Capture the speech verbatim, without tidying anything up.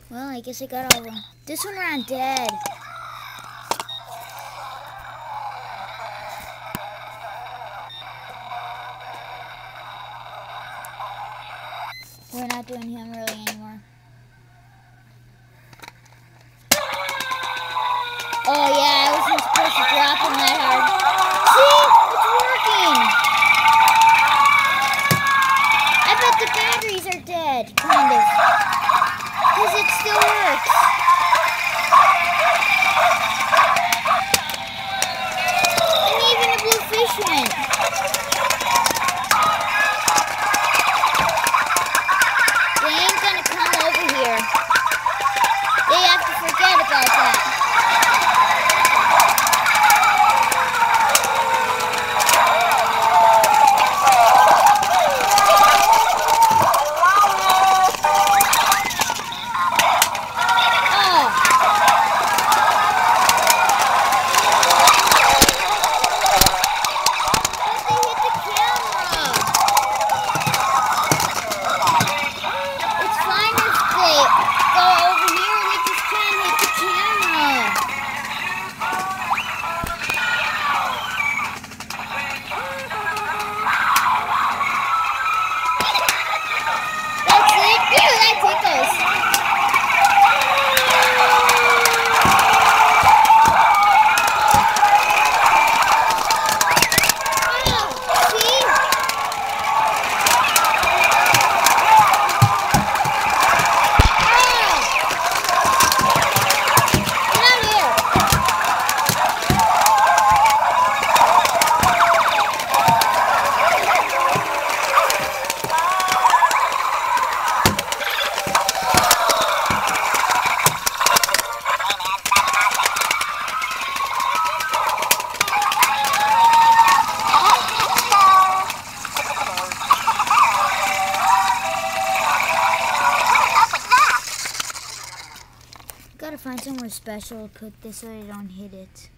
Well, I guess I got all of them. This one ran dead. We're not doing him really anymore. Oh yeah, I wasn't supposed to drop him that hard. See? It's working! I bet the batteries are dead, kind of. Because it still works. And even the blue fish went. They ain't gonna come over here. They have to forget about that. Gotta find somewhere special to put this so they don't hit it.